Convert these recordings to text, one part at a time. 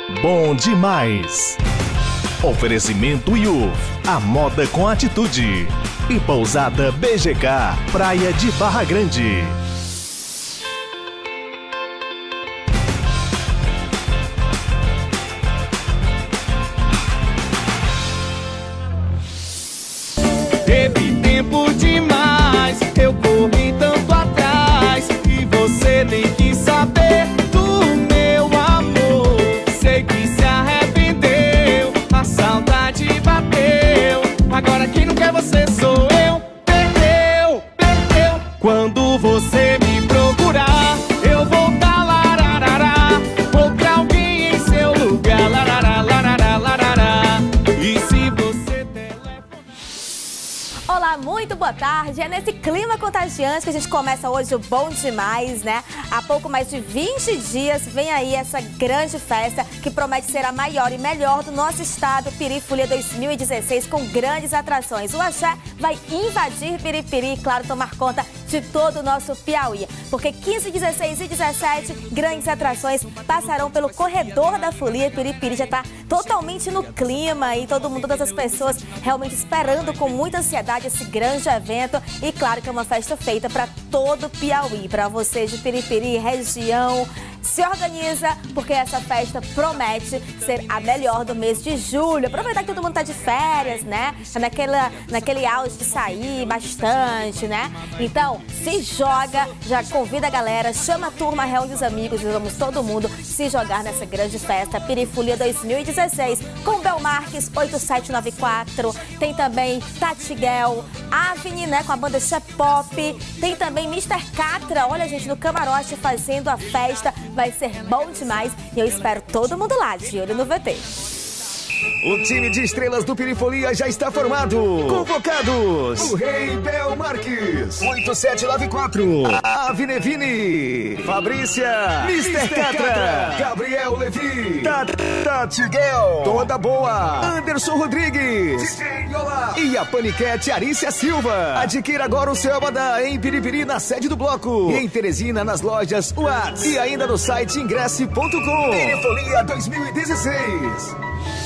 Bom demais. Oferecimento IUF, a moda com atitude. E Pousada BGK, Praia de Barra Grande. Teve tempo demais, eu corri tanto atrás, e você tem que saber do meu amor. Sei que se arrependeu, a saudade bateu. Agora quem não quer você sou eu. Perdeu, perdeu. Quando você me procurar, eu vou dar lararará, vou pra alguém em seu lugar, larará, larará, larará. E se você Olá, muito boa tarde. É nesse clima contagiante que a gente começa hoje o Bom Demais, né? Há pouco mais de 20 dias vem aí essa grande festa que promete ser a maior e melhor do nosso estado, Pirifolia 2016, com grandes atrações. O Axé vai invadir Piripiri e, claro, tomar conta de todo o nosso Piauí. Porque 15, 16 e 17 grandes atrações passarão pelo corredor da folia. Piripiri já está totalmente no clima e todo mundo, todas as pessoas realmente esperando com muita ansiedade esse grande evento. E claro que é uma festa feita para todo o Piauí, para você de Piripiri, região. Se organiza, porque essa festa promete ser a melhor do mês de julho. Aproveitar que todo mundo tá de férias, né? Tá naquele auge de sair bastante, né? Então, se joga, já convida a galera, chama a turma, reúne os amigos e vamos todo mundo se jogar nessa grande festa Pirifolia 2016 com Bel Marques 8794, tem também Tatiguel, Avni, né, com a banda Pop, tem também Mr. Catra, olha gente, no camarote fazendo a festa. Vai ser bom demais e eu espero todo mundo lá, de olho no VT. O time de estrelas do Pirifolia já está formado. Convocados: o Rei Bel Marques, 8794, Avinevini, Fabrícia, Mr. Catra, Gabriel Levi, Tatiguel, Toda Boa, Anderson Rodrigues, DJ Yola e a paniquete Arícia Silva. Adquira agora o seu abadá em Piripiri, na sede do bloco, e em Teresina, nas lojas Watts, e ainda no site ingresse.com. Pirifolia 2016.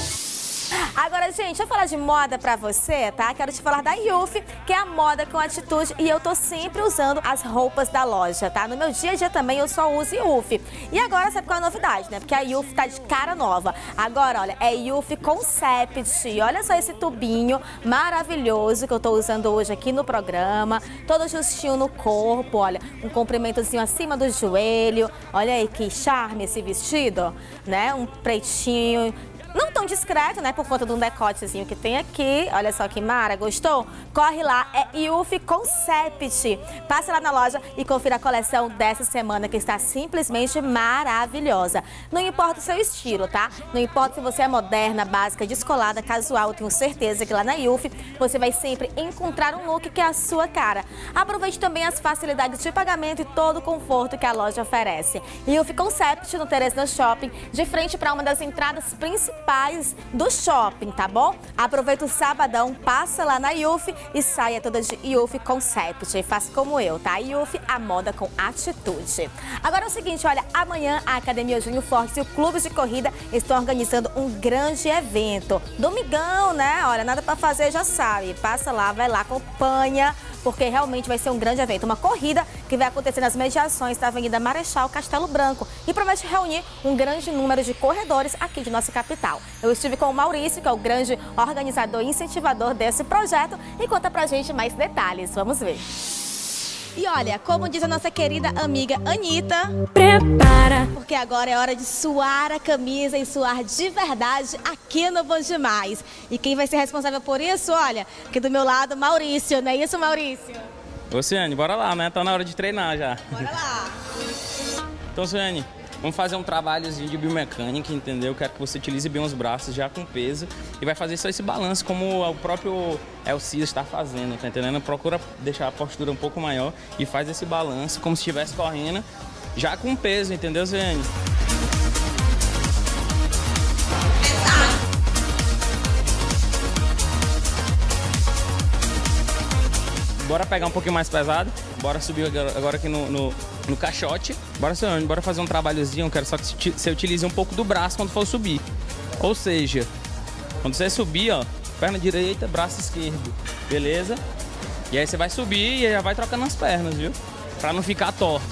Agora, gente, deixa eu falar de moda pra você, tá? Quero te falar da IUF, que é a moda com atitude, e eu tô sempre usando as roupas da loja, tá? No meu dia a dia também eu só uso IUF. E agora, sabe qual é a novidade, né? Porque a IUF tá de cara nova. Agora, olha, é IUF Concept. Olha só esse tubinho maravilhoso que eu tô usando hoje aqui no programa. Todo justinho no corpo, olha, um comprimentozinho acima do joelho. Olha aí que charme esse vestido, né? Um pretinho. Não tão discreto, né, por conta de um decotezinho que tem aqui. Olha só que mara, gostou? Corre lá, é IUF Concept. Passe lá na loja e confira a coleção dessa semana que está simplesmente maravilhosa. Não importa o seu estilo, tá? Não importa se você é moderna, básica, descolada, casual, eu tenho certeza que lá na IUF você vai sempre encontrar um look que é a sua cara. Aproveite também as facilidades de pagamento e todo o conforto que a loja oferece. IUF Concept no Teresina Shopping, de frente para uma das entradas principais do shopping, tá bom? Aproveita o sabadão, passa lá na IUF e saia toda de IUF Concept. E faça como eu, tá? IUF, a moda com atitude. Agora é o seguinte, olha, amanhã a Academia Júnior Fortes e o Clube de Corrida estão organizando um grande evento. Domingão, né? Olha, nada pra fazer, já sabe. Passa lá, vai lá, acompanha, porque realmente vai ser um grande evento. Uma corrida que vai acontecer nas mediações da Avenida Marechal Castelo Branco e promete reunir um grande número de corredores aqui de nossa capital. Eu estive com o Maurício, que é o grande organizador e incentivador desse projeto, e conta pra gente mais detalhes. Vamos ver. E olha, como diz a nossa querida amiga Anitta, prepara, porque agora é hora de suar a camisa e suar de verdade aqui no Bom Demais. E quem vai ser responsável por isso, olha, aqui do meu lado, Maurício, não é isso, Maurício? Ô, Ciane, bora lá, né? Tá na hora de treinar já. Bora lá. Então, Ciane, vamos fazer um trabalhozinho de biomecânica, entendeu? Quero que você utilize bem os braços já com peso e vai fazer só esse balanço como o próprio Elcia está fazendo, tá entendendo? Procura deixar a postura um pouco maior e faz esse balanço como se estivesse correndo já com peso, entendeu, Ciane? bora pegar um pouquinho mais pesado. Bora subir agora aqui no caixote. Bora fazer um trabalhozinho. Eu quero só que você utilize um pouco do braço quando for subir. Ou seja, quando você subir, ó, perna direita, braço esquerdo. Beleza? E aí você vai subir e já vai trocando as pernas, viu? Pra não ficar torta.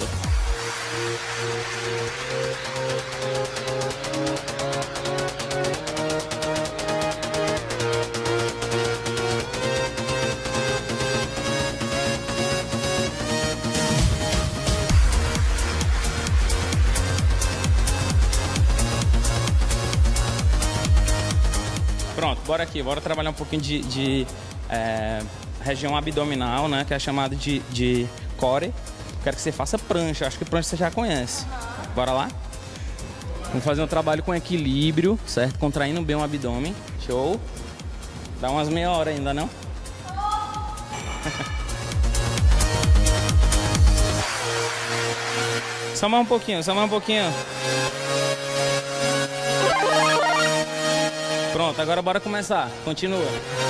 Pronto, bora aqui, bora trabalhar um pouquinho de região abdominal, né, que é chamado de core. Quero que você faça prancha, acho que prancha você já conhece. Bora lá? Vamos fazer um trabalho com equilíbrio, certo? Contraindo bem o abdômen, show. Dá umas meia hora ainda, não? Só mais um pouquinho, só mais um pouquinho. Pronto, agora bora começar. Continua.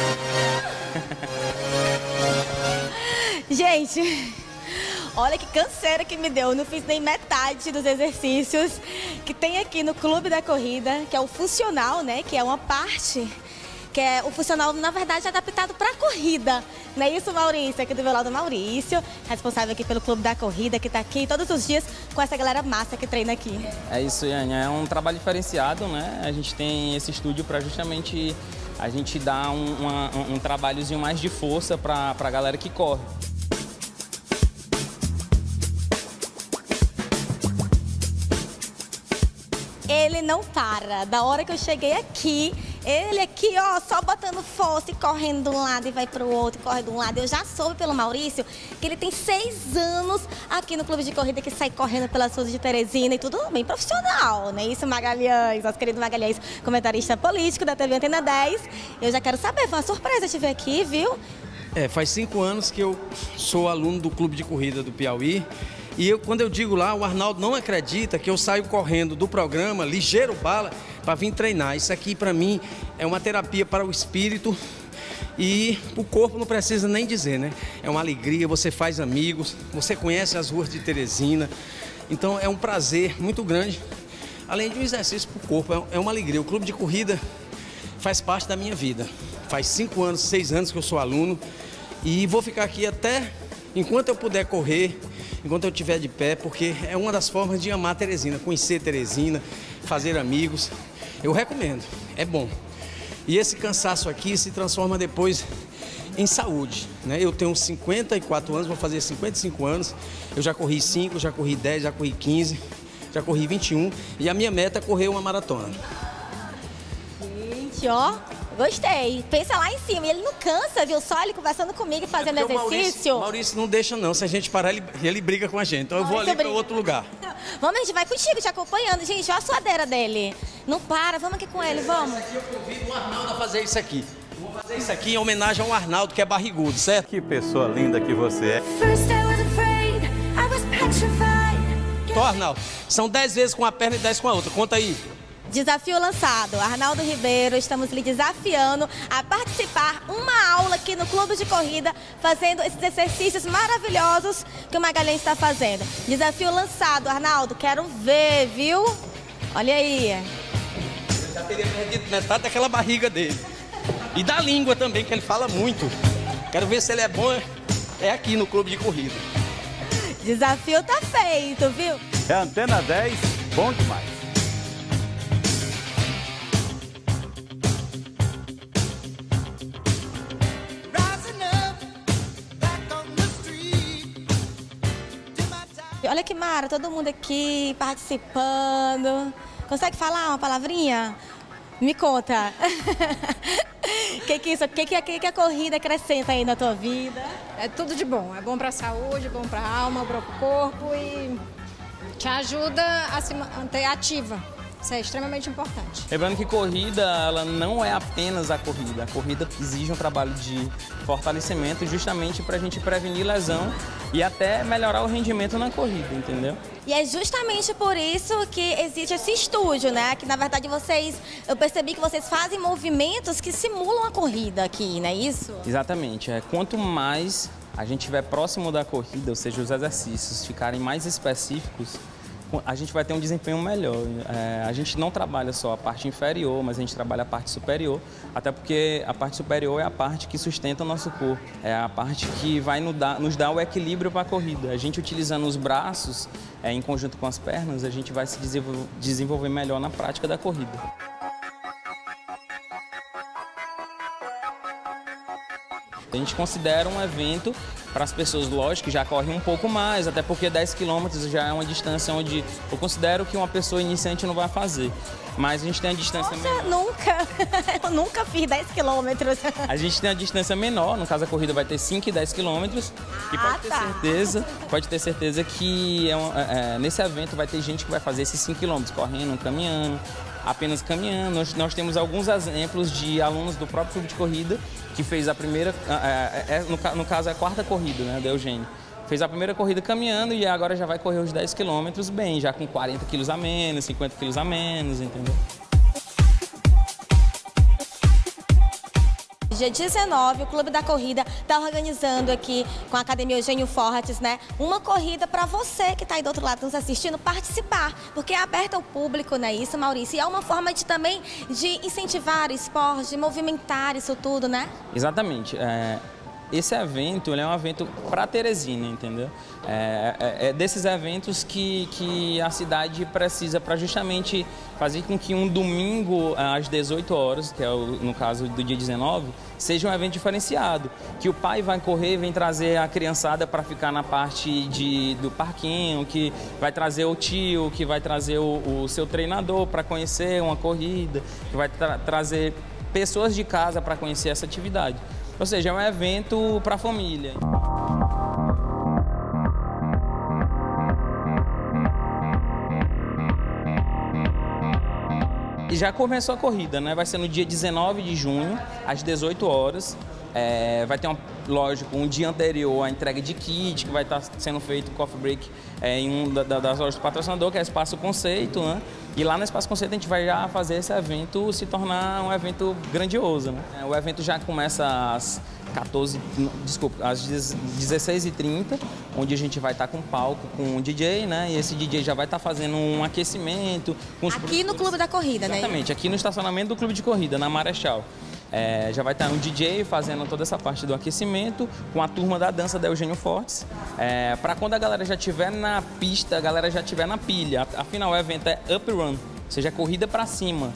Gente, olha que canseira que me deu. Eu não fiz nem metade dos exercícios que tem aqui no Clube da Corrida, que é o funcional, né? Que é uma parte, que é o funcional, na verdade, adaptado para a corrida. Não é isso, Maurício? Aqui do meu lado, Maurício, responsável aqui pelo Clube da Corrida, que está aqui todos os dias com essa galera massa que treina aqui. É isso, Yane. É um trabalho diferenciado, né? A gente tem esse estúdio para justamente a gente dar um trabalhozinho mais de força para a galera que corre. Ele não para. Da hora que eu cheguei aqui, ele aqui, ó, só botando força e correndo de um lado e vai pro outro, corre de um lado. Eu já soube pelo Maurício que ele tem 6 anos aqui no Clube de Corrida, que sai correndo pelas ruas de Teresina e tudo bem profissional, né? Isso, Magalhães, nosso querido Magalhães, comentarista político da TV Antena 10. Eu já quero saber, foi uma surpresa te ver aqui, viu? Faz 5 anos que eu sou aluno do Clube de Corrida do Piauí. E quando eu digo lá, o Arnaldo não acredita que eu saio correndo do programa Ligeiro Bala para vir treinar. Isso aqui, para mim, é uma terapia para o espírito e o corpo não precisa nem dizer, né? É uma alegria, você faz amigos, você conhece as ruas de Teresina. Então, é um prazer muito grande, além de um exercício para o corpo, é uma alegria. O Clube de Corrida faz parte da minha vida. Faz 5 anos, 6 anos que eu sou aluno e vou ficar aqui até enquanto eu puder correr, enquanto eu estiver de pé, porque é uma das formas de amar Teresina, conhecer Teresina, fazer amigos. Eu recomendo, é bom. E esse cansaço aqui se transforma depois em saúde, né? Eu tenho 54 anos, vou fazer 55 anos, eu já corri 5, já corri 10, já corri 15, já corri 21 e a minha meta é correr uma maratona. Gente, ó, gostei. Pensa lá em cima. E ele não cansa, viu? Só ele conversando comigo e fazendo exercício. Maurício não deixa não. Se a gente parar, ele briga com a gente. Então eu vou ali para outro lugar. Vamos, a gente vai contigo, te acompanhando. Gente, olha a suadeira dele. Não para, vamos aqui com ele, vamos. Aqui eu convido o Arnaldo a fazer isso aqui. Eu vou fazer isso aqui em homenagem ao Arnaldo, que é barrigudo, certo? Que pessoa linda que você é. Então, Arnaldo, são 10 vezes com a perna e 10 com a outra. Conta aí. Desafio lançado. Arnaldo Ribeiro, estamos lhe desafiando a participar uma aula aqui no Clube de Corrida, fazendo esses exercícios maravilhosos que o Magalhães está fazendo. Desafio lançado, Arnaldo, quero ver, viu? Olha aí. Eu já teria perdido metade daquela barriga dele. E da língua também, que ele fala muito. Quero ver se ele é bom, é aqui no Clube de Corrida. Desafio tá feito, viu? É Antena 10, bom demais. Olha que mara, todo mundo aqui participando. Consegue falar uma palavrinha? Me conta. Que a corrida acrescenta aí na tua vida? É tudo de bom. É bom para a saúde, é bom para a alma, para o corpo e te ajuda a se manter ativa. Isso é extremamente importante. Lembrando que corrida, ela não é apenas a corrida. A corrida exige um trabalho de fortalecimento justamente para a gente prevenir lesão e até melhorar o rendimento na corrida, entendeu? E é justamente por isso que existe esse estúdio, né? Que na verdade eu percebi que vocês fazem movimentos que simulam a corrida aqui, não é isso? Exatamente. Quanto mais a gente estiver próximo da corrida, ou seja, os exercícios ficarem mais específicos, a gente vai ter um desempenho melhor. A gente não trabalha só a parte inferior, mas a gente trabalha a parte superior, até porque a parte superior é a parte que sustenta o nosso corpo, é a parte que vai nos dar o equilíbrio para a corrida. A gente utilizando os braços, em conjunto com as pernas, a gente vai se desenvolver melhor na prática da corrida. A gente considera um evento para as pessoas, lógico, que já correm um pouco mais, até porque 10 quilômetros já é uma distância onde eu considero que uma pessoa iniciante não vai fazer. Mas a gente tem a distância menor. Eu nunca fiz 10 quilômetros. A gente tem a distância menor, no caso a corrida vai ter 5 e 10 quilômetros. E pode ter certeza que nesse evento vai ter gente que vai fazer esses 5 quilômetros, correndo, caminhando, apenas caminhando. Nós temos alguns exemplos de alunos do próprio clube de corrida que fez a primeira, no caso é a 4ª corrida, né, da Eugênio. Fez a primeira corrida caminhando e agora já vai correr os 10 quilômetros bem, já com 40 quilos a menos, 50 quilos a menos, entendeu? Dia 19, o Clube da Corrida está organizando aqui com a Academia Eugênio Fortes, né? Uma corrida para você que está aí do outro lado nos assistindo participar, porque é aberta ao público, não é isso, Maurício? E é uma forma também de incentivar o esporte, de movimentar isso tudo, né? Exatamente. Esse evento ele é um evento para Teresina, entendeu? É desses eventos que a cidade precisa para justamente fazer com que um domingo às 18 horas, que é no caso do dia 19, seja um evento diferenciado. Que o pai vai correr, vem trazer a criançada para ficar na parte do parquinho, que vai trazer o tio, que vai trazer o seu treinador para conhecer uma corrida, que vai trazer pessoas de casa para conhecer essa atividade. Ou seja, é um evento para a família. E já começou a corrida, né? Vai ser no dia 19 de junho, às 18 horas. Vai ter, lógico, um dia anterior a entrega de kit, que vai estar sendo feito coffee break em uma das lojas do patrocinador, que é o Espaço Conceito, né? E lá no Espaço Conceito a gente vai já fazer esse evento se tornar um evento grandioso, né? O evento já começa às 16h30, onde a gente vai estar com palco com um DJ, né? E esse DJ já vai estar fazendo um aquecimento. Aqui no Clube da Corrida, né? Exatamente, aqui no estacionamento do Clube de Corrida, na Marechal. Já vai estar um DJ fazendo toda essa parte do aquecimento com a turma da dança da Eugênio Fortes, para quando a galera já estiver na pista, a galera já estiver na pilha. Afinal, o evento é up run, ou seja, corrida para cima.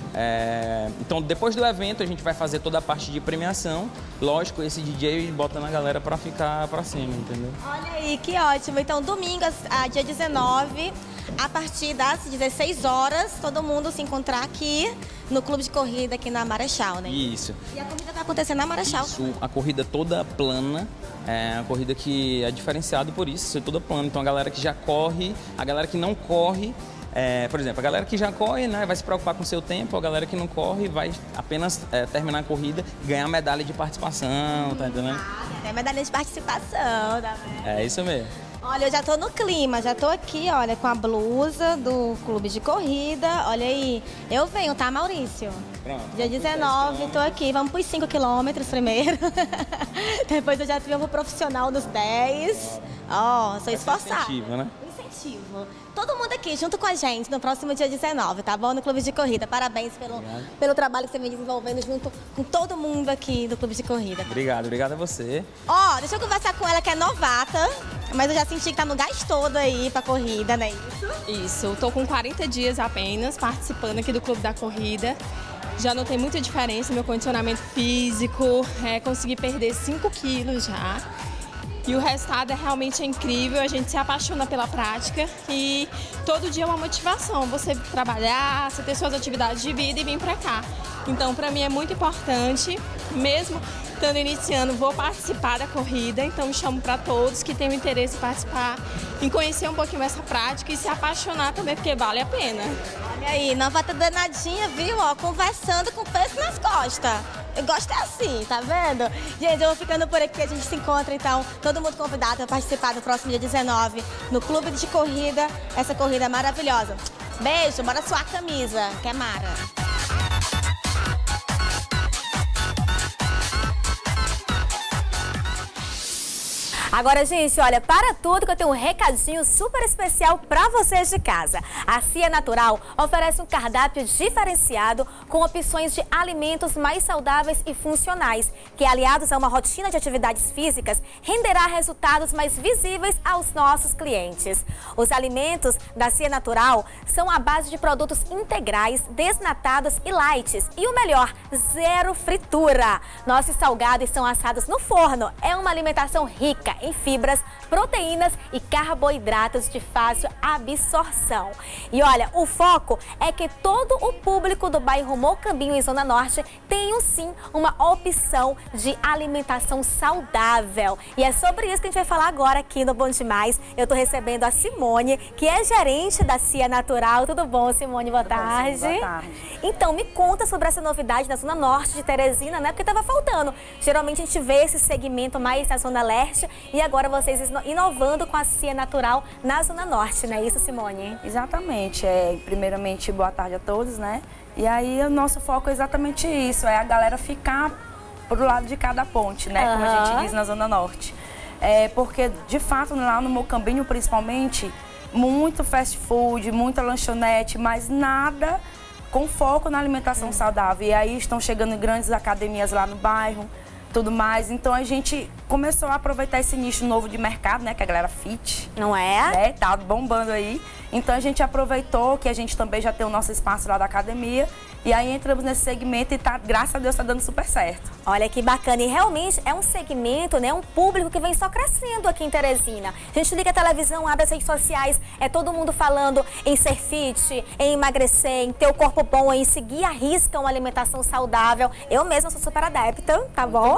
Então, depois do evento, a gente vai fazer toda a parte de premiação. Lógico, esse DJ bota na galera para ficar para cima, entendeu? Olha aí, que ótimo. Então, domingo, dia 19, a partir das 16 horas, todo mundo se encontrar aqui no Clube de Corrida, aqui na Marechal, né? Isso. E a corrida vai acontecer na Marechal? Isso, a corrida toda plana, a corrida que é diferenciada por isso, ser toda plana. Então, a galera que já corre, a galera que não corre, por exemplo, a galera que já corre, né, vai se preocupar com o seu tempo, a galera que não corre vai apenas terminar a corrida e ganhar medalha de participação, tá entendendo? É medalha de participação, tá vendo? É isso mesmo. Olha, eu já tô no clima, já tô aqui, olha, com a blusa do Clube de Corrida. Olha aí, eu venho, tá, Maurício? Pronto. Dia 19, tô aqui, vamos pros 5 quilômetros primeiro. Depois eu já fui pro profissional dos 10. Ó, sou esforçada. Incentivo, né? Incentivo. Todo mundo aqui, junto com a gente, no próximo dia 19, tá bom? No Clube de Corrida. Parabéns pelo trabalho que você vem desenvolvendo junto com todo mundo aqui do Clube de Corrida. Obrigado a você. Ó, deixa eu conversar com ela que é novata, mas eu já senti que tá no gás todo aí pra corrida, né? Isso, eu tô com 40 dias apenas participando aqui do Clube da Corrida. Já notei muita diferença no meu condicionamento físico, consegui perder 5 quilos já. E o resultado é realmente incrível, a gente se apaixona pela prática e todo dia é uma motivação, você trabalhar, você ter suas atividades de vida e vir para cá. Então, para mim é muito importante, mesmo estando iniciando, vou participar da corrida, então chamo para todos que tenham interesse em participar, em conhecer um pouquinho essa prática e se apaixonar também, porque vale a pena. Olha aí, novata danadinha, viu? Ó, conversando com o peso nas costas. Eu gosto é assim, tá vendo? Gente, eu vou ficando por aqui, a gente se encontra então, todo mundo convidado a participar do próximo dia 19 no Clube de Corrida, essa corrida maravilhosa. Beijo, bora suar a camisa, que é Mara. Agora, gente, olha, para tudo que eu tenho um recadinho super especial para vocês de casa. A Cia Natural oferece um cardápio diferenciado com opções de alimentos mais saudáveis e funcionais, que aliados a uma rotina de atividades físicas, renderá resultados mais visíveis aos nossos clientes. Os alimentos da Cia Natural são à base de produtos integrais, desnatados e light. E o melhor, zero fritura. Nossos salgados são assados no forno. É uma alimentação rica em fibras, proteínas e carboidratos de fácil absorção. E olha, o foco é que todo o público do bairro Mocambinho e Zona Norte tenha sim uma opção de alimentação saudável. E é sobre isso que a gente vai falar agora aqui no Bom Demais. Eu tô recebendo a Simone, que é gerente da Cia Natural. Tudo bom, Simone? Boa tarde. Boa tarde. Então, me conta sobre essa novidade na Zona Norte de Teresina, né? Porque tava faltando. Geralmente a gente vê esse segmento mais na Zona Leste e agora vocês inovando com a Cia Natural na Zona Norte, não é isso, Simone? Exatamente. Primeiramente, boa tarde a todos, né? E aí o nosso foco é exatamente isso, é a galera ficar pro lado de cada ponte, né? Como a gente diz na Zona Norte. Porque, de fato, lá no Mocambinho, principalmente, muito fast food, muita lanchonete, mas nada com foco na alimentação saudável. E aí estão chegando grandes academias lá no bairro, tudo mais. Então a gente começou a aproveitar esse nicho novo de mercado, né? Que é a galera fit. Não é? Né? Tá bombando aí. Então a gente aproveitou que a gente também já tem o nosso espaço lá da academia. E aí entramos nesse segmento e tá, graças a Deus, tá dando super certo. Olha que bacana. E realmente é um segmento, né? Um público que vem só crescendo aqui em Teresina. A gente liga a televisão, abre as redes sociais, é todo mundo falando em ser fit, em emagrecer, em ter o corpo bom, em seguir à risca uma alimentação saudável. Eu mesma sou super adepta, tá bom?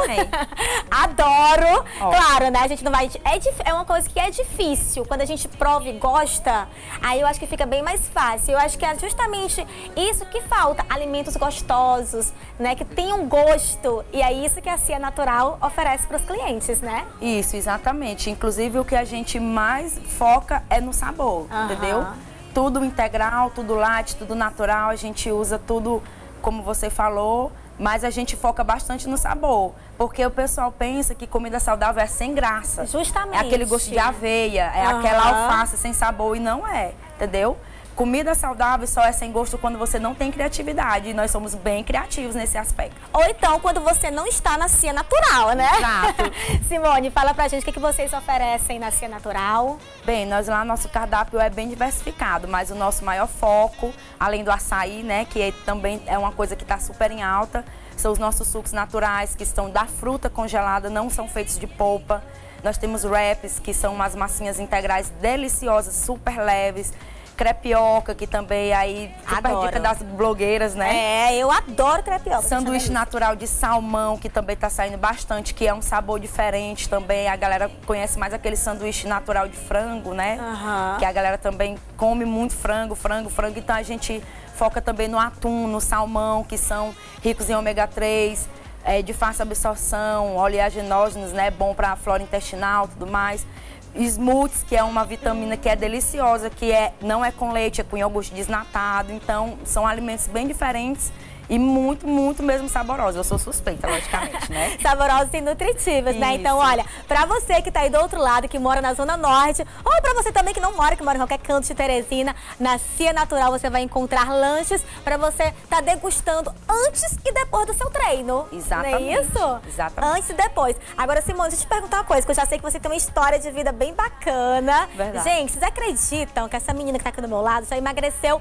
Adoro. Ó. Claro, né? A gente não vai... É uma coisa que é difícil. Quando a gente prova e gosta, aí eu acho que fica bem mais fácil. Eu acho que é justamente isso que falta. Alimentos gostosos, né? Que tenham gosto. E é isso que a Cia Natural oferece para os clientes, né? Isso, exatamente. Inclusive, o que a gente mais foca é no sabor, entendeu? Tudo integral, tudo light, tudo natural. A gente usa tudo, como você falou, mas a gente foca bastante no sabor. Porque o pessoal pensa que comida saudável é sem graça. Justamente. É aquele gosto de aveia, é aquela alface sem sabor, e não é, entendeu? Comida saudável só é sem gosto quando você não tem criatividade. E nós somos bem criativos nesse aspecto. Ou então quando você não está na Cia Natural, né? Exato. Simone, fala pra gente o que vocês oferecem na Cia Natural. Bem, nós lá, nosso cardápio é bem diversificado, mas o nosso maior foco, além do açaí, né, que também é uma coisa que está super em alta, são os nossos sucos naturais, que estão da fruta congelada, não são feitos de polpa. Nós temos wraps, que são umas massinhas integrais deliciosas, super leves. Crepioca, que também aí super dica das blogueiras, né? Eu adoro crepioca. Sanduíche natural de salmão, que também tá saindo bastante, que é um sabor diferente também. A galera conhece mais aquele sanduíche natural de frango, né? Que a galera também come muito frango. Então a gente foca também no atum, no salmão, que são ricos em ômega 3, de fácil absorção, oleaginógenos, né? Bom para a flora intestinal e tudo mais. Smoothies, que é uma vitamina que é deliciosa, que não é com leite, é com iogurte desnatado. Então, são alimentos bem diferentes e muito, muito mesmo saborosos. Eu sou suspeita, logicamente, né? Saborosos e nutritivos, né? Então, olha, pra você que tá aí do outro lado, que mora na Zona Norte, ou pra você também que não mora, que mora em qualquer canto de Teresina, na Cia Natural você vai encontrar lanches pra você tá degustando antes e depois do seu treino. Exatamente. Não é isso? Exatamente. Antes e depois. Agora, Simone, deixa eu te perguntar uma coisa, que eu já sei que você tem uma história de vida bem bacana. Verdade. Gente, vocês acreditam que essa menina que tá aqui do meu lado já emagreceu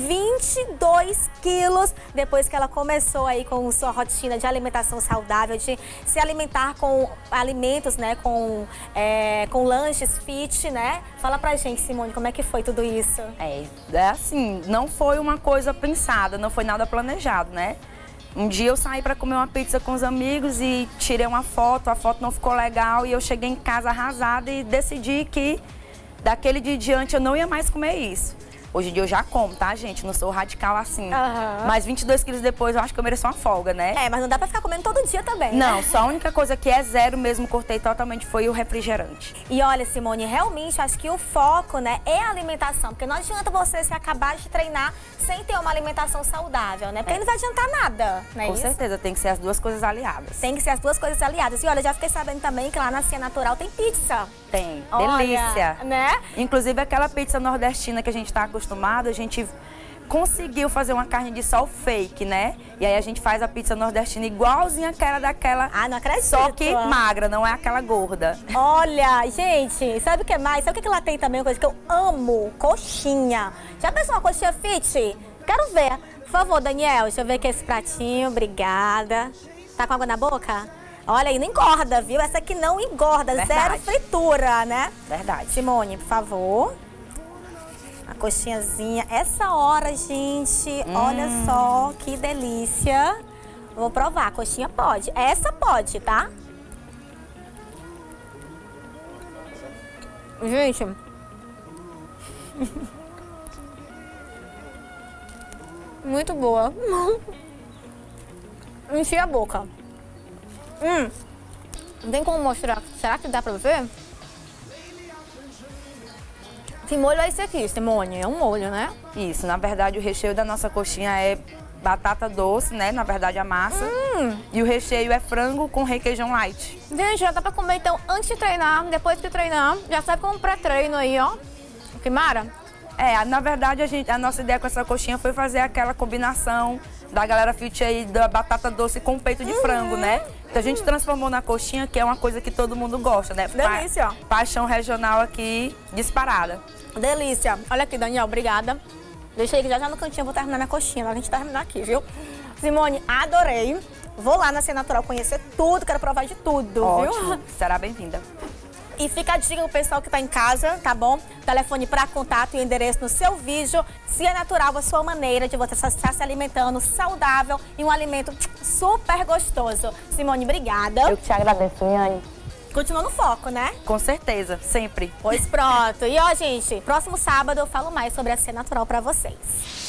22 quilos depois que ela começou aí com sua rotina de alimentação saudável, de se alimentar com alimentos, né, com lanches fit, né? Fala pra gente, Simone, como é que foi tudo isso? Assim, não foi uma coisa pensada, não foi nada planejado, né? Um dia eu saí pra comer uma pizza com os amigos e tirei uma foto, a foto não ficou legal e eu cheguei em casa arrasada e decidi que daquele dia em diante eu não ia mais comer isso. Hoje em dia eu já como, tá, gente? Não sou radical assim. Mas 22 quilos depois eu acho que eu mereço uma folga, né? É, mas não dá pra ficar comendo todo dia também, Não, né? só a única coisa que é zero mesmo, cortei totalmente, foi o refrigerante. E olha, Simone, realmente acho que o foco, né, é a alimentação. Porque não adianta você se acabar de treinar sem ter uma alimentação saudável, né? Porque não vai adiantar nada, né? Com certeza, tem que ser as duas coisas aliadas. Tem que ser as duas coisas aliadas. E olha, já fiquei sabendo também que lá na Cia Natural tem pizza. Tem, Olha, delícia. né? Inclusive aquela pizza nordestina que a gente tá acostumado, a gente conseguiu fazer uma carne de sol fake, né? E aí a gente faz a pizza nordestina igualzinha aquela daquela. Ah, não acredito. Só que magra, não é aquela gorda. Olha, gente, sabe o que mais? Sabe o que ela tem também? Uma coisa que eu amo, coxinha. Já pensou uma coxinha fit? Quero ver. Por favor, Daniel, deixa eu ver aqui esse pratinho. Obrigada. Tá com água na boca? Olha aí, não engorda, viu? Essa aqui não engorda, zero fritura, né? Verdade. Simone, por favor. A coxinhazinha. Essa hora, gente, olha só que delícia. Vou provar, a coxinha pode. Essa pode, tá? Gente. Muito boa. Enchi a boca. Não tem como mostrar. Será que dá pra ver? Que molho é esse aqui, Simone? É um molho, né? Isso, na verdade o recheio da nossa coxinha é batata doce, né? Na verdade a massa. E o recheio é frango com requeijão light. Gente, já dá pra comer então antes de treinar, depois de treinar. Já sabe como pré-treino aí, ó. Que mara? É, na verdade a nossa ideia com essa coxinha foi fazer aquela combinação da galera fit aí da batata doce com peito de frango, né? Então a gente transformou na coxinha, que é uma coisa que todo mundo gosta, né? Delícia. Paixão regional aqui, disparada. Delícia. Olha aqui, Daniel, obrigada. Deixei que já no cantinho, vou terminar minha coxinha, a gente terminar aqui, viu? Simone, adorei. Vou lá na Cia Natural conhecer tudo, quero provar de tudo, Ótimo. viu? Será bem-vinda. E fica a dica pro pessoal que tá em casa, tá bom? Telefone para contato e endereço no seu vídeo. Cia Natural, a sua maneira de você estar se alimentando saudável e um alimento super gostoso. Simone, obrigada. Eu que te agradeço, Miane. Continua no foco, né? Com certeza, sempre. Pois pronto. E ó, gente, próximo sábado eu falo mais sobre a Cia Natural para vocês.